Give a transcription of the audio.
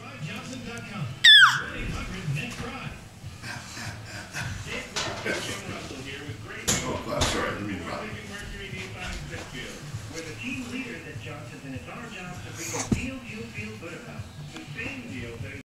TryJohnson.com. 1-800-NET-TRY. Oh, I'm sorry. Let me drop. We're the team leaders at Johnson's, and it's our job to bring the deal you feel good about. The same deal that